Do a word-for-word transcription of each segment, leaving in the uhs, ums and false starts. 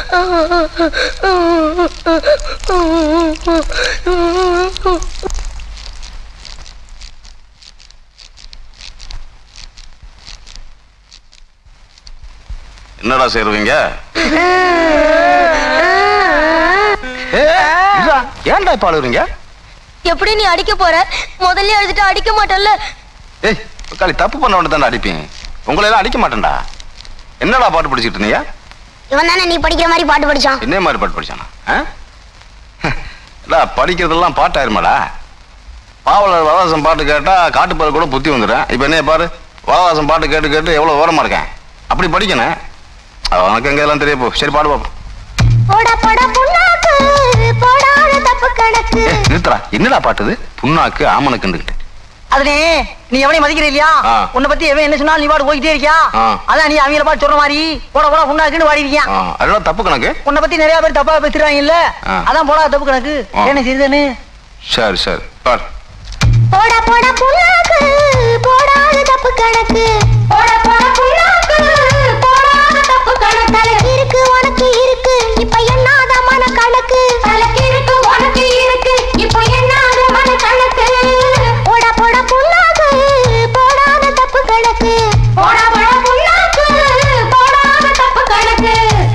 என்னடா சேருவீங்க? ஏன்டா இப்ப அழுகுறீங்க? எப்படி நீ அடிக்க போற? முதல்ல அழுதுட்டு அடிக்க மாட்டல்ல? ஏய் காலி தப்பு பண்ண உடனே தானே அடிப்பேன். உங்களை எல்லாம் அடிக்க மாட்டேன்டா. என்னடா பாட்டு படிச்சுட்டு இருந்தீங்க? இவன் தானே நீ படிக்கிற மாதிரி பாட்டு படிச்சான். என்ன மாதிரி பாட்டு படிச்சானா? படிக்கிறதெல்லாம் பாட்டாயிருமாடா. பாவலர் வரவாசம் பாட்டு கேட்டா காட்டுப்பாரு கூட புத்தி வந்துடும். இப்ப என்ன பாரு, வரவாசம் பாட்டு கேட்டு கேட்டு எவ்வளவு ஓரமா இருக்கேன். அப்படி படிக்கணும். உனக்கு எங்க எல்லாம் தெரிய போ. சரி பாடு பாப்போம். நிறுத்தரா, என்னடா பாட்டுது? புண்ணாக்கு ஆமனுக்கு. அதுனே நீ எவனையும் மதிக்கிற இல்லையா? உன்னை பத்தி எவன் என்ன சொன்னாலும் நீ பாடு போய்கிட்டே இருக்கியா? அதான் நீ அவங்கள பாட்டு சொல்ற மாதிரி போட போட புண்ணாக்குன்னு பாடி இருக்கியா? அதெல்லாம் தப்பு கணக்கு. உன்னை பத்தி நிறைய பேர் தப்பா பேசுறாங்க இல்ல, அதான் போடா தப்பு கணக்கு. என்ன செய்யுதுன்னு? சரி சரி பாடு. போட போட புண்ணாக்கு போடாத தப்பு கணக்கு. போட போட புண்ணாக்கு போடாத தப்பு கணக்கு. தலைக்கு இருக்கு உனக்கு இருக்கு இப்ப என்னாத மன கணக்கு. தலைக்கு இருக்கு உனக்கு இருக்கு இப்ப என்னாத மன கணக்கு. போட போட புண்ணாக்கு போடாத தப்பு கணக்கு. போட போட புண்ணாக்கு போடாத தப்பு கணக்கு.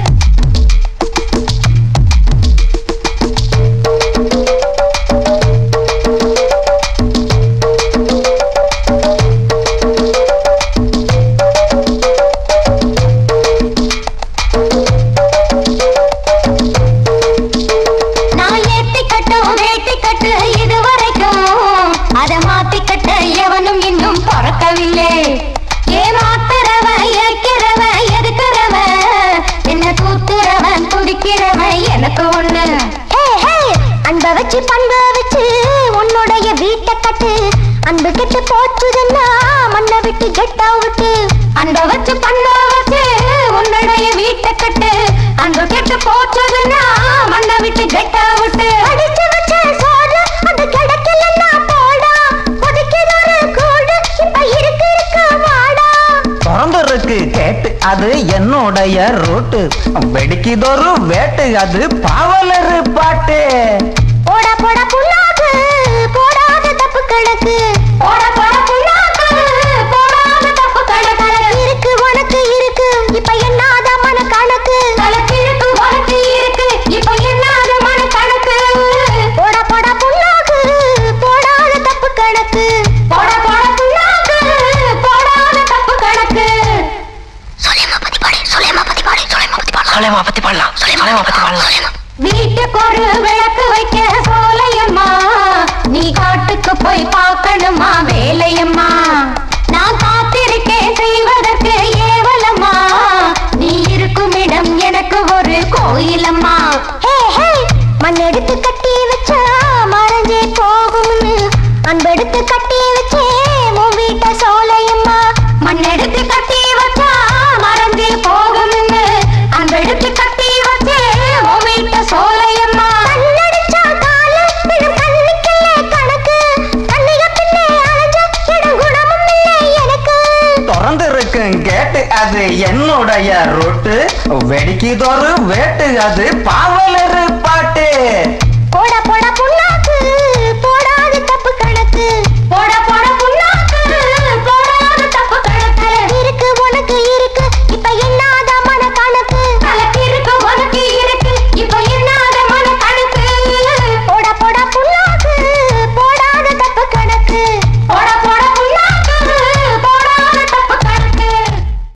அன்ப வச்சு பண்ப வச்சு உன்னுடைய வீட்டை கட்டு. அன்பு கெட்டு போச்சுதுன்னா மண்ணை விட்டு கெட்டா விட்டு. அன்ப வச்சு பண்ப வச்சு உன்னுடைய வீட்டை கட்டு. அன்பு கெட்டு போச்சுதுன்னா மண்ணை விட்டு கெட்டா விட்டு. அடிச்சு வச்ச சோறு அது கிடைக்கலன்னா போடா. ஒதுக்கிதொரு கூடு இப்ப இருக்கு இருக்கு வாடா. பிறந்திருக்கு கேட்டு அது என்னுடைய ரூட்டு. வெடிக்குதொரு வேட்டு அது பாவலரு பாட்டு. போட போட புண்ணாக்கு போடாத தப்பு கணக்கு. போட போட புண்ணாக்கு போடாத தப்பு கணக்கு. இருக்கு உனக்கு இருக்கு இப்ப என்னாத மன கணக்கு. தலைக்கு இருக்கு உனக்கு இருக்கு இப்ப என்னாத மன கணக்கு. போட போட புண்ணாக்கு போடாத தப்பு கணக்கு. போட போட புண்ணாக்கு போடாத தப்பு கணக்கு. சுலைமா பத்தி பாடு, சுலைமா பத்தி பாடு, சுலைமா பத்தி பாடு. சுலைமா பத்தி பாடலாம், சுலைமா பத்தி பாடலாம். வீட்டுக்கு ஒரு விளக்கு வைக்க சோலையம்மா, நீ காட்டுக்கு போய் பார்க்கணுமா வேலையம்மா. நான் காத்திருக்கேன் செய்வதற்கு ஏவலம்மா, நீ இருக்கும் இடம் எனக்கு ஒரு கோயிலம்மா. மண்ணெடுத்து கட்டி வச்சா மறைஞ்சே போகும்னு அன்பெடுத்து கட்டி வச்சே உன் வீட்ட சோலையம்மா. மண்ணெடுத்து கட்டி வச்சா மறைஞ்சே போகும்னு அன்பெடுத்து கட்டி வச்சே உன் வீட்ட சோலையம்மா. கண்ணடிச்சா கால விடும் கண்ணுக்கல்ல கணக்கு. கண்ணிக பின்னே அலைஞ்ச இடம் குணமும் இல்லை எனக்கு. திறந்திருக்கும் கேட்டு அது என்னுடைய ரூட்டு. வெடிக்குதொரு வேட்டு அது பாவ